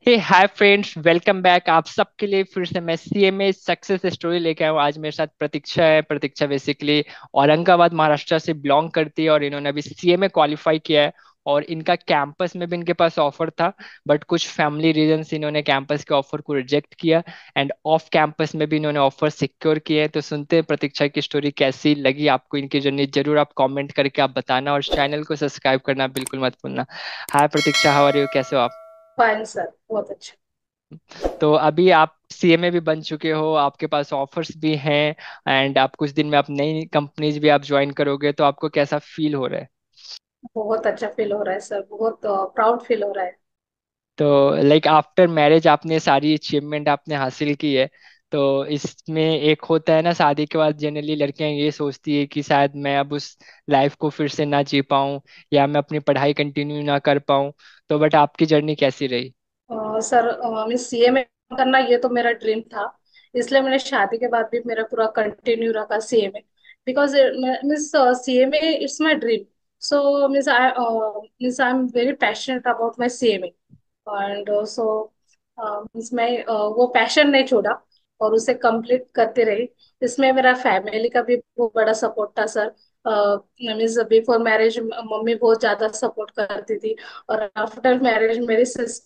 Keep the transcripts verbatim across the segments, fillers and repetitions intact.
हे hi friends, welcome back. आप सबके लिए फिर से मैं सीएमए सक्सेस स्टोरी लेके आया हूँ। आज मेरे साथ प्रतीक्षा है। प्रतीक्षा बेसिकली औरंगाबाद महाराष्ट्र से बिलोंग करती है और इन्होंने अभी सीएमए क्वालिफाई किया है। और इनका कैंपस में भी इनके पास ऑफर था, बट कुछ फैमिली रीजन से इन्होंने कैंपस के ऑफर को रिजेक्ट किया। एंड ऑफ कैंपस में भी इन्होंने ऑफर सिक्योर किए हैं। तो सुनते हैं प्रतीक्षा की स्टोरी कैसी लगी आपको, इनकी जर्नी जरूर आप कमेंट करके आप बताना और चैनल को सब्सक्राइब करना बिल्कुल मत भूलना। Hi Prateeksha, how are you, कैसे हो आप? फाइन सर, बहुत अच्छा। तो अभी आप सीएमए भी बन चुके हो, आपके पास ऑफर्स भी हैं। एंड आप कुछ दिन में आप नई कंपनीज भी आप ज्वाइन करोगे, तो आपको कैसा फील हो रहा है? बहुत अच्छा फील हो रहा है सर, बहुत प्राउड फील हो रहा है। तो लाइक आफ्टर मैरिज आपने सारी अचीवमेंट आपने हासिल की है। तो इसमें एक होता है ना, शादी के बाद जनरली लड़कियां ये सोचती है कि शायद मैं अब उस लाइफ को फिर से ना जी पाऊँ या मैं अपनी पढ़ाई कंटिन्यू ना कर पाऊँ। तो बट आपकी जर्नी कैसी रही? अ, सर, मैं सीए में करना ये तो मेरा ड्रीम था। इसलिए मैंने शादी के बाद भी मेरा पूरा कंटिन्यू रखा सीए में। बिकॉज मीन्स सीए में it's my dream. So means I means I am very passionate about my CA में। एंड सो मीन्स मैं अ, वो पैशन नहीं छोड़ा और उसे कंप्लीट करते रही। इसमें मेरा फैमिली का भी बहुत बड़ा सपोर्ट था sir. Means before marriage mummy बहुत ज्यादा सपोर्ट करती थी। और आफ्टर मैरिज मेरी सिस्टर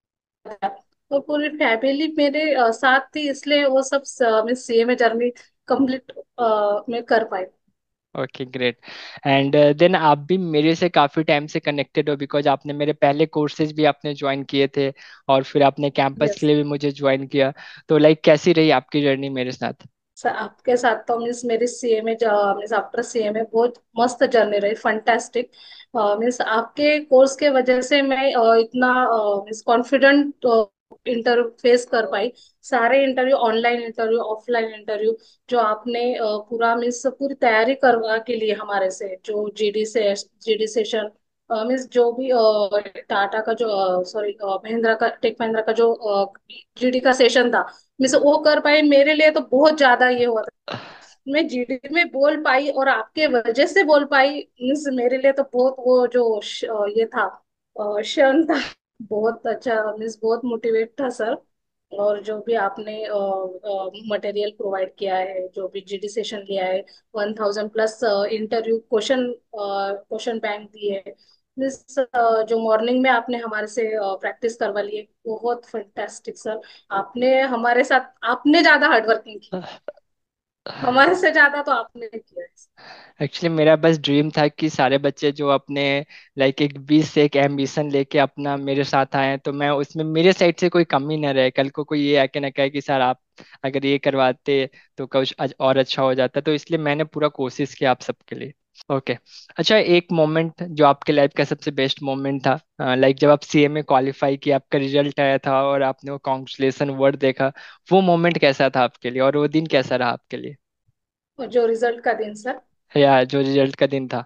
तो पूरी फैमिली मेरे अ, साथ थी, इसलिए वो सब मैं सीए में जर्नी कंप्लीट में कर पाई। Okay great. एंड देन आप भी मेरे से काफ़ी टाइम से कनेक्टेड हो, बिकॉज आपने मेरे पहले कोर्सेज भी आपने ज्वाइन किए थे और फिर आपने कैंपस के यस लिए भी मुझे ज्वाइन किया। तो लाइक कैसी रही आपकी जर्नी मेरे साथ? सर, आपके साथ तो मीन्स मेरी सीए में मीन्स आफ्टर सीए में बहुत मस्त जर्नी रही, फंटास्टिक। मीन्स आपके कोर्स के वजह से मैं अ, इतना मीन्स कॉन्फिडेंट इंटरव्यू फेस कर पाई। सारे interview, online interview, offline interview, जो आपने अ, पूरा मीन्स पूरी तैयारी करवा के लिए हमारे से, जो जीडी से जीडी सेशन मीन्स जो भी अ, टाटा का जो सॉरी महिंद्रा का, टेक महिंद्रा का जो जीडी का सेशन था, मैं से वो कर पाई। मेरे लिए तो बहुत ज्यादा ये हुआ था। मैं जीडी में बोल पाई और आपके वजह से बोल पाई, मीन्स मेरे लिए तो बहुत वो जो श, ये था, अ, क्षण था। बहुत अच्छा, मीन्स बहुत मोटिवेट था सर। और जो भी आपने मटेरियल प्रोवाइड किया है, जो भी जीडी सेशन लिया है, one thousand plus interview question question bank दिए, मीन्स जो मॉर्निंग में आपने हमारे से प्रैक्टिस करवा ली है, बहुत फैंटास्टिक सर। आपने हमारे साथ, आपने ज्यादा हार्डवर्किंग की, हमारे से ज्यादा तो आपने किया है। एक्चुअली मेरा बस ड्रीम था कि सारे बच्चे जो अपने लाइक एक बीच से एक एम्बिशन लेके अपना मेरे साथ आए, तो मैं उसमें मेरे साइड से कोई कमी ना रहे। कल को कोई ये आके ना कहे कि सर आप अगर ये करवाते तो कुछ अज- और अच्छा हो जाता। तो इसलिए मैंने पूरा कोशिश किया आप सबके लिए। ओके। अच्छा, एक मोमेंट जो आपके लाइफ का सबसे बेस्ट मोमेंट था, लाइक जब आप सीए में क्वालिफाई किया, आपका रिजल्ट आया था और आपने वो कॉन्ग्रेचुलेशन वर्ड देखा, वो मोमेंट कैसा था आपके लिए और वो दिन कैसा रहा आपके लिए? और जो रिजल्ट का दिन सर, या जो रिजल्ट का दिन था?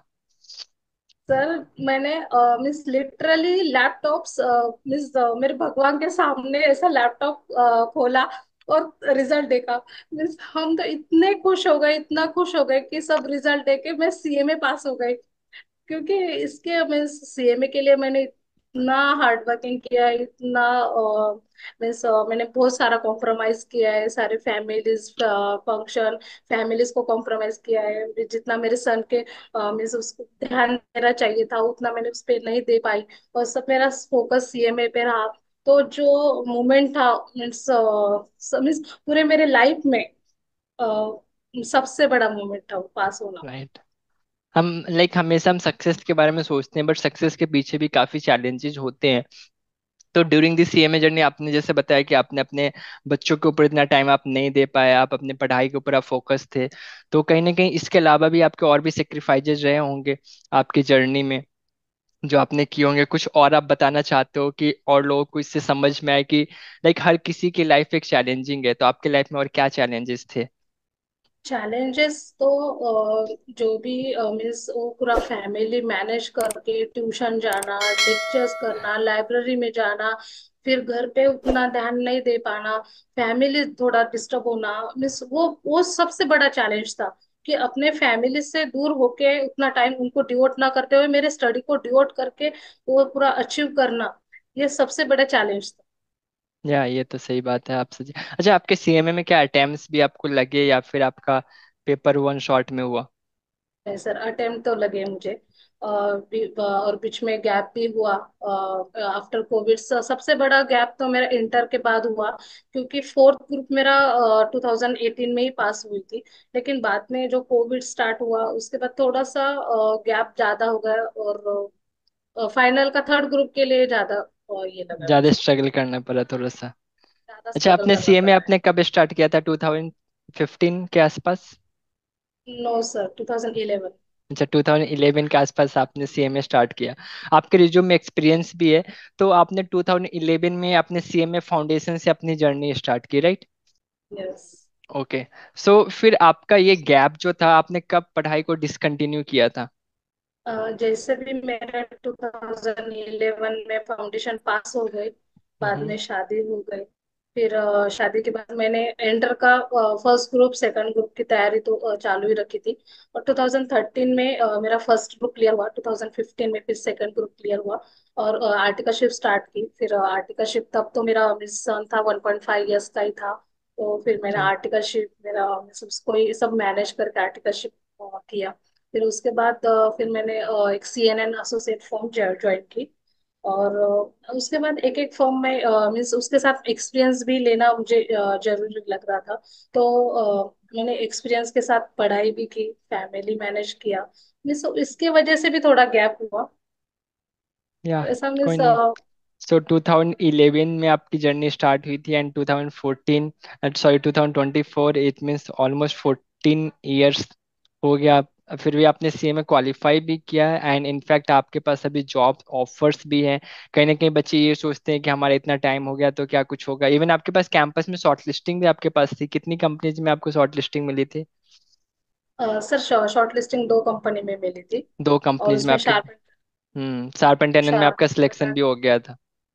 सर मैंने मिस लिटरली लैपटॉप्स, मिस मेरे भगवान के सामने ऐसा लैपटॉप खोला और रिजल्ट देखा। मिस हम तो इतने खुश हो गए, इतना खुश हो गए कि सब रिजल्ट देके मैं सीए में पास हो गई। क्योंकि इसके मैं सीएमए के लिए मैंने इतना हार्ड वर्किंग किया है, इतना मीन्स मैंने बहुत सारा कॉम्प्रोमाइज किया है, सारे फैमिलीज फंक्शन, फैमिलीज को कॉम्प्रोमाइज किया है। जितना मेरे सन के मीन्स उसको ध्यान देना चाहिए था, उतना मैंने उस पर नहीं दे पाई। और सब मेरा फोकस सीएमए पे रहा। तो जो मोमेंट था मीन्स मीन्स पूरे मेरे लाइफ में अ, सबसे बड़ा मोमेंट था वो पास होना। राइट। हम लाइक हमेशा हम सक्सेस के बारे में सोचते हैं, बट सक्सेस के पीछे भी काफी चैलेंजेस होते हैं। तो ड्यूरिंग दी सीएमए जर्नी आपने जैसे बताया कि आपने अपने बच्चों के ऊपर इतना टाइम आप नहीं दे पाए, आप अपने पढ़ाई के ऊपर आप फोकस थे। तो कहीं ना कहीं इसके अलावा भी आपके और भी सेक्रीफाइजेस रहे होंगे आपकी जर्नी में, जो आपने किए होंगे। कुछ और आप बताना चाहते हो कि और लोगों को इससे समझ में आए कि लाइक हर किसी की लाइफ एक चैलेंजिंग है, तो आपके लाइफ में और क्या चैलेंजेस थे? चैलेंजेस तो अ, जो भी मीन्स वो पूरा फैमिली मैनेज करके ट्यूशन जाना, लेक्चर्स करना, लाइब्रेरी में जाना, फिर घर पे उतना ध्यान नहीं दे पाना, फैमिली थोड़ा डिस्टर्ब होना, मीन्स वो वो सबसे बड़ा चैलेंज था। कि अपने फैमिली से दूर होके उतना टाइम उनको डिवोट ना करते हुए मेरे स्टडी को डिवोट करके वो पूरा अचीव करना, ये सबसे बड़ा चैलेंज था। या ये तो सही बात है आपसे। अच्छा, आपके सीएमए में क्या अटेम्प्ट्स भी आपको लगे या फिर आपका पेपर वन शॉट में हुआ? नहीं सर, अटेम्प्ट तो लगे मुझे। और भी- और बीच में गैप भी हुआ आफ्टर कोविड। सबसे बड़ा गैप तो मेरा इंटर के बाद हुआ, क्योंकि फोर्थ ग्रुप मेरा टू थाउजेंड एटीन में ही पास हुई थी। लेकिन बाद में जो कोविड स्टार्ट हुआ उसके बाद थोड़ा सा गैप ज्यादा हो गया, और फाइनल का थर्ड ग्रुप के लिए ज्यादा अ, ये लगा ज्यादा मुझे। स्ट्रगल करना पड़ा थोड़ा सा। ज्यादा अच्छा, स्ट्रगल आपने करना सीएमए पड़ा है। आपने कब स्टार्ट किया था? टू थाउजेंड फिफ्टीन के आसपास? No sir, two thousand eleven. अच्छा, टू थाउजेंड इलेवन के आसपास आपने सीएमए स्टार्ट किया। आपके रिज्यूम में एक्सपीरियंस भी है, तो आपने टू थाउजेंड इलेवन में अपने सीएमए फाउंडेशन से अपनी जर्नी स्टार्ट की, राइट? यस। ओके। सो फिर आपका ये गैप जो था, आपने कब पढ़ाई को डिसकंटिन्यू किया था? अ, जैसे भी मेरा टू थाउजेंड इलेवन में फाउंडेशन पास हो गई, बाद हम्म। में शादी हो गई। फिर अ, शादी के बाद मैंने एंटर का फर्स्ट ग्रुप सेकंड ग्रुप की तैयारी तो अ, चालू ही रखी थी। और टू थाउजेंड थर्टीन में अ, मेरा फर्स्ट ग्रुप क्लियर हुआ, टू थाउजेंड फिफ्टीन में फिर सेकंड ग्रुप क्लियर हुआ। और आर्टिकलशिप स्टार्ट की। फिर आर्टिकलशिप तब तो मेरा मिशन था, वन पॉइंट फाइव ईयर्स का ही था। तो फिर मैंने अच्छा। आर्टिकलशिप मेरा सब कोई सब मैनेज करके आर्टिकलशिप किया। फिर उसके बाद अ, फिर मैंने अ, एक C N N associate firm join की। और अ, उसके बाद एक एक फॉर्म में मीन्स उसके साथ एक्सपीरियंस भी लेना मुझे अ, जरूरी लग रहा था। तो अ, मैंने एक्सपीरियंस के साथ पढ़ाई भी की, फैमिली मैनेज किया। मीन्स इसके वजह से भी थोड़ा गैप हुआ। या तो ऐसा कोई मीन्स। नहीं। सो टू थाउजेंड इलेवन में आपकी जर्नी स्टार्ट हुई थी and two thousand fourteen, sorry two thousand twenty four, it means almost fourteen years हो गया। फिर भी आपने सीए में क्वालिफाई भी किया एंड इनफैक्ट आपके पास अभी जॉब ऑफर्स भी हैं। कहीं ना कहीं बच्चे ये सोचते हैं कि हमारा इतना टाइम हो गया तो क्या कुछ होगा। इवन आपके पास कैंपस में शॉर्ट लिस्टिंग भी आपके पास थी। कितनी कंपनीज में आपको शॉर्ट लिस्टिंग मिली थी? सर, शॉर्ट लिस्टिंग दो कंपनी में मिली थी। दो और कंपनीज में उसमें आपके। शार्प हम्म, शार्प एंड टेनन में शार्प आपका सिलेक्शन भी हो गया था।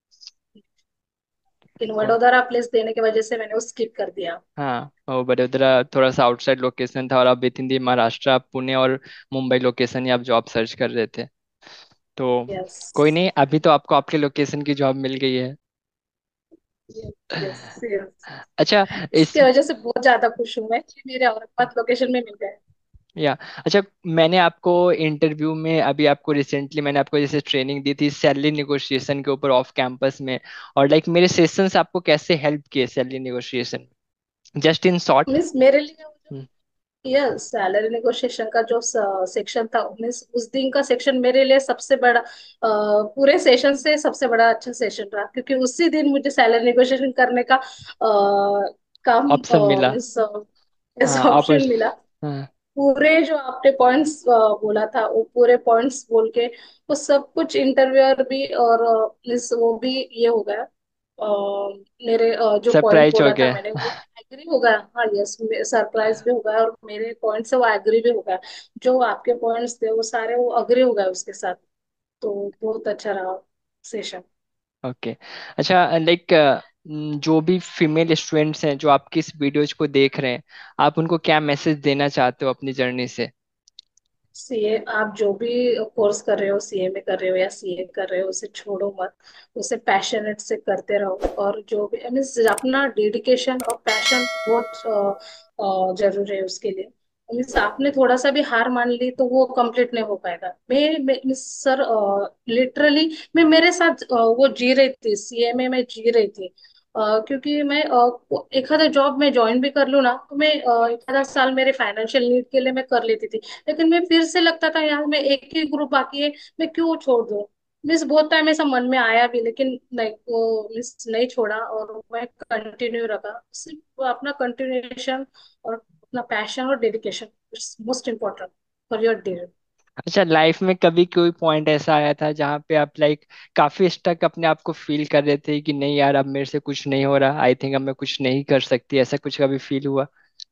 लेकिन वडोदरा प्लेस देने की वजह से मैंने वो स्किप कर दिया। हाँ, और बड़ोदरा थोड़ा सा आउटसाइड लोकेशन था और आप विद इन दी महाराष्ट्र, आप पुणे और मुंबई लोकेशन ही आप जॉब सर्च कर रहे थे। तो यस। कोई नहीं, अभी तो आपको आपके लोकेशन की जॉब मिल गई है। Yes yes. अच्छा। इस इसके वजह से बहुत ज्यादा खुश हूँ मैं कि मेरे औरंगाबाद लोकेशन में मिल गए। या अच्छा, मैंने आपको इंटरव्यू में अभी आपको रिसेंटली मैंने आपको जैसे ट्रेनिंग दी थी सैलरी निगोशिएशन के ऊपर ऑफ कैंपस में, और लाइक मेरे सेशंस आपको कैसे हेल्प किए salary negotiation, just in short? Means मेरे लिए वो जो यस सैलरी नेगोशिएशन का जो सेक्शन था, मीन्स उस दिन का सेक्शन मेरे लिए सबसे बड़ा, अ, पूरे सेशन से सबसे बड़ा अच्छा सेशन रहा, क्योंकि उसी दिन मुझे सैलरी नेगोशिएशन करने का अ, काम ऑप्शन मिला। मीन्स हाँ, ऑप्शन मिला। अपॉर्चुनिटी। हाँ। पूरे जो आपने पॉइंट्स बोला था, वो पूरे पॉइंट्स बोल के वो सब कुछ इंटरव्यूअर भी और इस वो भी ये हो गया। अ, मेरे अ, जो पॉइंट सरप्राइज हो बोला था गया। मैंने वो एग्री हो गया। हाँ यस, सरप्राइज भी हो गया, और मेरे पॉइंट से वो एग्री भी हो गया। जो आपके पॉइंट्स थे वो सारे वो अग्री हो गए उसके साथ। तो बहुत अच्छा रहा सेशन। ओके। अच्छा, लाइक जो भी फीमेल स्टूडेंट्स हैं जो आपकी इस वीडियोज को देख रहे हैं, आप उनको क्या मैसेज देना चाहते हो अपनी जर्नी से? सीए आप जो भी कोर्स कर रहे हो, सीए में कर रहे हो या सीए कर रहे हो, उसे छोड़ो मत। उसे पैशनेट से करते रहो, और जो भी मीन्स अपना डेडिकेशन और पैशन बहुत अ, अ, जरूरी है उसके लिए। मीन्स आपने थोड़ा सा भी हार मान ली तो वो कंप्लीट नहीं हो पाएगा। मैं मीन्स सर, लिटरली मैं मेरे साथ अ, वो जी रही थी, सीए में मैं जी रही थी। अ, क्योंकि मैं अ, एक आधा जॉब में ज्वाइन भी कर लूँ ना, तो मैं अ, एक आधा साल मेरे फाइनेंशियल नीड के लिए मैं कर लेती थी। लेकिन मैं फिर से लगता था यार, मैं एक ही ग्रुप बाकी है, मैं क्यों छोड़ दूं। मिस बहुत टाइम ऐसा मन में आया भी, लेकिन नहीं, वो मिस नहीं छोड़ा और मैं कंटिन्यू रखा। सिर्फ अपना कंटिन्यूएशन और अपना पैशन और dedication it's most important for your day. अच्छा, लाइफ में कभी कोई पॉइंट ऐसा आया था जहाँ पे आप लाइक काफी स्टक अपने आप को फील कर रहे थे कि नहीं यार, अब मेरे से कुछ नहीं हो रहा, आई थिंक अब मैं कुछ नहीं कर सकती, ऐसा कुछ कभी फील हुआ?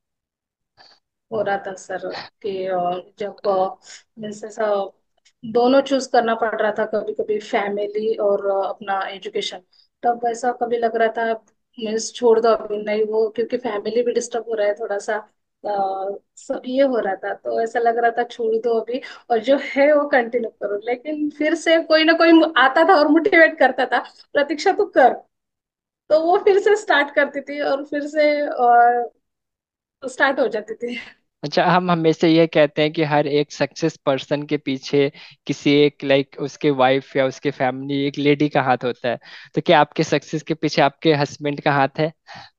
हो रहा था सर कि अ, जब मीन्स ऐसा दोनों चूज करना पड़ रहा था, कभी कभी फैमिली और अ, अपना एजुकेशन। तब ऐसा कभी लग रहा था मीन्स छोड़ दो अभी, नहीं वो क्योंकि फैमिली भी डिस्टर्ब हो रहा है थोड़ा सा। अ, सब ये हो रहा था, तो ऐसा लग रहा था छोड़ दो अभी, और जो है वो कंटिन्यू करो। लेकिन फिर से कोई ना कोई आता था और मोटिवेट करता था, प्रतीक्षा तू कर। तो वो फिर से स्टार्ट करती थी और फिर से और स्टार्ट हो जाती थी। अच्छा, हम हमेशा ये कहते हैं कि हर एक सक्सेस पर्सन के पीछे किसी एक लाइक उसके वाइफ या उसके फैमिली, एक लेडी का हाथ होता है। तो क्या आपके सक्सेस के पीछे आपके हस्बैंड का हाथ है?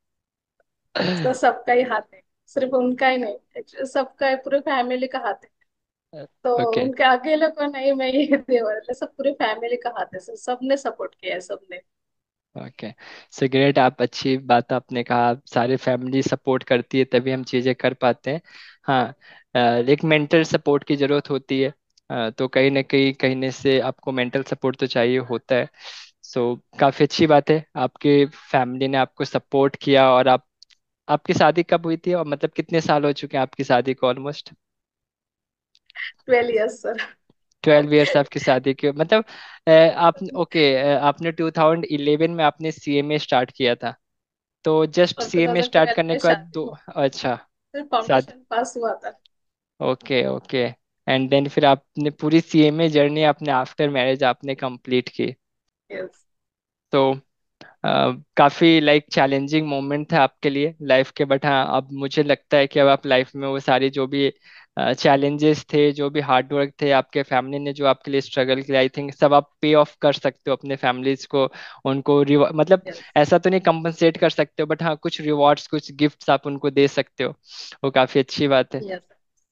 तो सबका ही हाथ है, सिर्फ उनका ही नहीं, actually सबका है, पूरे फैमिली का हाथ है। तो ओके। उनके अकेले को नहीं, मैं ये देवर, सब पूरे फैमिली का हाथ है सर, सबने सपोर्ट किया है, सबने। Okay, so great. आप अच्छी बात आपने कहा, सारे फैमिली सपोर्ट करती है तभी हम चीज़ें कर पाते हैं। हाँ, अ, एक मेंटल सपोर्ट की ज़रूरत होती है। अ, तो कहीं ना कहीं कहने से आपको मेंटल सपोर्ट तो चाहिए होता है। सो काफ़ी अच्छी बात है, आपके फैमिली ने आपको सपोर्ट किया। और आप आपकी शादी कब हुई थी, और मतलब कितने साल हो चुके हैं आपकी शादी को almost? Twelve years sir. Twelve years आपकी शादी के मतलब। अ, आप ओके, आपने टू थाउजेंड इलेवन में आपने सीएमए स्टार्ट किया था, तो जस्ट और सीएमए स्टार्ट ट्वेंटी ट्वेल्व करने में के बाद शादी दो। हुआ, अच्छा। फिर शादी। फाउंडेशन पास हुआ था। Okay okay. एंड देन फिर आपने पूरी सीएमए जर्नी आपने आफ्टर मैरिज आपने कंप्लीट की। यस। तो अ, काफी लाइक चैलेंजिंग मोमेंट था आपके लिए लाइफ के, बट हाँ अब मुझे लगता है कि अब आप लाइफ में वो सारी जो भी चैलेंजेस थे, जो भी हार्ड वर्क थे, आपके फैमिली ने जो आपके लिए स्ट्रगल किया, आई थिंक सब आप पे ऑफ कर सकते हो अपने फैमिलीज को। उनको रिव- मतलब यस। ऐसा तो नहीं कंपनसेट कर सकते हो, बट हाँ कुछ रिवॉर्ड्स कुछ गिफ्ट्स आप उनको दे सकते हो। वो काफी अच्छी बात है। Yes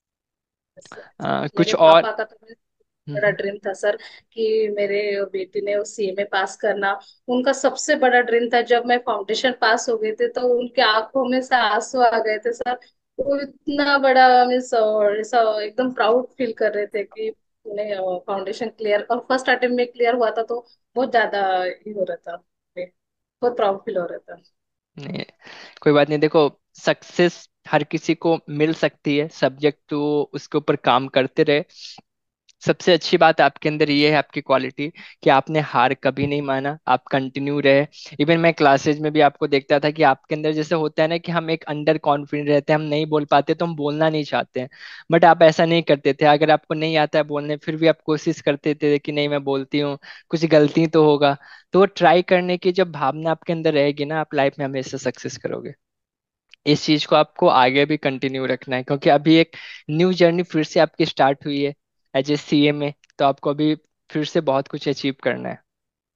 sir. अ, कुछ मेरे और? पापा का तो बड़ा हम्म, ड्रीम था सर कि मेरे बेटी ने सीएमए पास करना। उनका सबसे बड़ा ड्रीम था। जब मैं फाउंडेशन पास हो गई थी तो उनके आंखों में से आंसू आ गए थे सर। वो इतना बड़ा मीन्स ऐसा एकदम प्राउड फील कर रहे थे कि उन्हें फाउंडेशन क्लियर, और फर्स्ट अटेम्प्ट में क्लियर हुआ था, तो बहुत ज्यादा ये हो रहा था, बहुत प्राउड फील हो रहा था। नहीं, कोई बात नहीं। देखो, सक्सेस हर किसी को मिल सकती है, सब्जेक्ट तो उसके ऊपर काम करते रहे। सबसे अच्छी बात आपके अंदर ये है, आपकी क्वालिटी, कि आपने हार कभी नहीं माना, आप कंटिन्यू रहे। इवन मैं क्लासेज में भी आपको देखता था कि आपके अंदर जैसे होता है ना कि हम एक अंडर कॉन्फिडेंट रहते हैं, हम नहीं बोल पाते तो हम बोलना नहीं चाहते हैं। बट आप ऐसा नहीं करते थे, अगर आपको नहीं आता है बोलने फिर भी आप कोशिश करते थे कि नहीं मैं बोलती हूँ, कुछ गलती तो होगा। तो ट्राई करने की जब भावना आपके अंदर रहेगी ना, आप लाइफ में हमेशा सक्सेस करोगे। इस चीज को आपको आगे भी कंटिन्यू रखना है, क्योंकि अभी एक न्यू जर्नी फिर से आपकी स्टार्ट हुई है एज ए सीए में। तो आपको अभी फिर से बहुत कुछ अचीव करना है।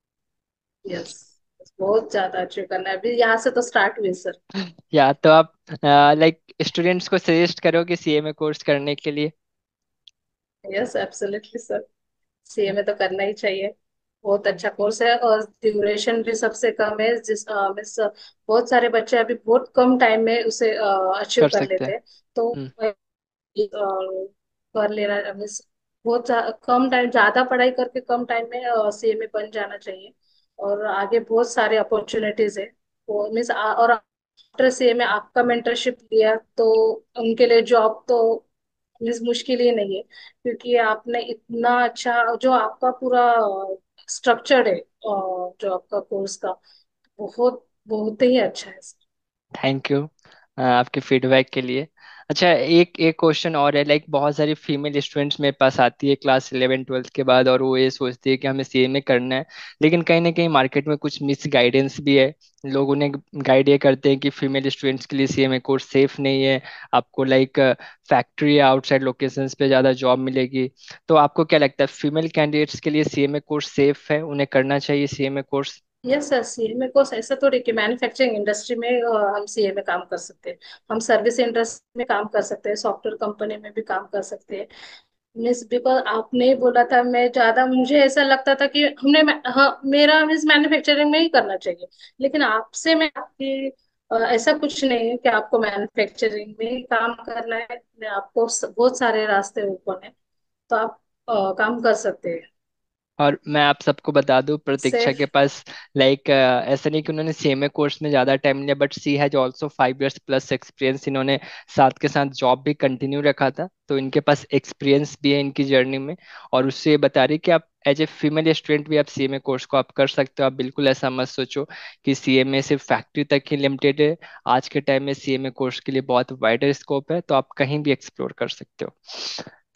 यस, बहुत ज्यादा अचीव करना है, अभी यहाँ से तो स्टार्ट हुई सर। या तो आप लाइक स्टूडेंट्स को सजेस्ट करोगे सीए में कोर्स करने के लिए? यस एब्सोल्युटली सर, सीएमए तो करना ही चाहिए। बहुत अच्छा कोर्स है और ड्यूरेशन भी सबसे कम है, जिस अ, मिस बहुत सारे बच्चे अभी बहुत कम टाइम में उसे अचीव कर कर सकते हैं। लेते हैं। तो हम्म। अ, कर लेना मिस, बहुत जा- कम टाइम, ज्यादा पढ़ाई करके कम टाइम में सीएमए बन जाना चाहिए। और आगे बहुत सारे अपॉर्चुनिटीज है वो मिस, और आफ्टर सीएमए आपका मेंटरशिप लिया तो उनके लिए जॉब तो मीन्स मुश्किल ही नहीं है, क्योंकि आपने इतना अच्छा जो आपका पूरा स्ट्रक्चर है, अ, जो आपका कोर्स का, बहुत बहुत ही अच्छा है। थैंक यू आपके फीडबैक के लिए। अच्छा, एक एक क्वेश्चन और है, लाइक बहुत सारी फीमेल स्टूडेंट्स मेरे पास आती है क्लास इलेवन ट्वेल्थ के बाद, और वो ये सोचती है कि हमें सीए में करना है। लेकिन कहीं ना कहीं मार्केट में कुछ मिस गाइडेंस भी है। लोग उन्हें गाइड ये करते हैं कि फीमेल स्टूडेंट्स के लिए सीए में कोर्स सेफ नहीं है, आपको लाइक फैक्ट्री या आउटसाइड लोकेशंस पे ज़्यादा जॉब मिलेगी। तो आपको क्या लगता है, फीमेल कैंडिडेट्स के लिए सीए में कोर्स सेफ है, उन्हें करना चाहिए सीए में कोर्स? यस सर, सीए को ऐसा थोड़ी कि मैन्युफैक्चरिंग इंडस्ट्री में अ, हम सीए में काम कर सकते हैं, हम सर्विस इंडस्ट्री में काम कर सकते हैं, सॉफ्टवेयर कंपनी में भी काम कर सकते हैं। मिस बिकॉज आपने बोला था, मैं ज्यादा मुझे ऐसा लगता था कि हमने हाँ, मेरा मिस मैन्युफैक्चरिंग में ही करना चाहिए। लेकिन आपसे मैं आपकी अ, ऐसा कुछ नहीं है कि आपको मैन्युफैक्चरिंग में ही काम करना है, आपको स- बहुत सारे रास्ते ओपन है, तो आप अ, काम कर सकते हैं। और मैं आप सबको बता दूं, प्रतीक्षा सेफ। के पास लाइक ऐसा नहीं कि उन्होंने सेम कोर्स में ज़्यादा टाइम लिया, but she has also five years plus experience. इन्होंने साथ के साथ जॉब भी कंटिन्यू रखा था, तो इनके पास एक्सपीरियंस भी है इनकी जर्नी में। और उससे ये बता रही कि आप एज ए फीमेल स्टूडेंट भी आप सीएमए कोर्स को आप कर सकते हो। आप बिल्कुल ऐसा मत सोचो कि सीएमए सिर्फ फैक्ट्री तक ही लिमिटेड है। आज के टाइम में सीएमए कोर्स के लिए बहुत वाइडर स्कोप है, तो आप कहीं भी एक्सप्लोर कर सकते हो।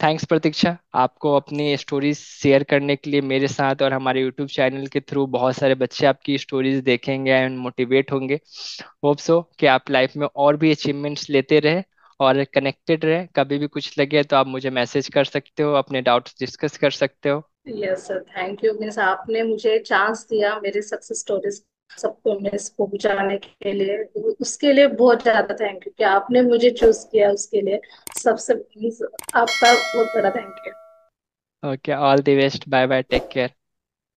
थैंक्स प्रतीक्षा, आपको अपनी स्टोरीज शेयर करने के लिए मेरे साथ, और हमारे यूट्यूब चैनल के थ्रू बहुत सारे बच्चे आपकी स्टोरीज देखेंगे एंड मोटिवेट होंगे। होप सो कि आप लाइफ में और भी अचीवमेंट्स लेते रहे और कनेक्टेड रहे। कभी भी कुछ लगे तो आप मुझे मैसेज कर सकते हो, अपने डाउट्स डिस्कस कर सकते हो। Yes sir, thank you. Means आपने मुझे चांस दिया मेरी सक्सेस स्टोरीज सबको मिस पहुंचाने के लिए, उसके लिए बहुत ज्यादा थैंक यू कि आपने मुझे चूज किया उसके लिए। सबसे means आपका बहुत बड़ा thank you. Okay, all the best, bye bye, take care.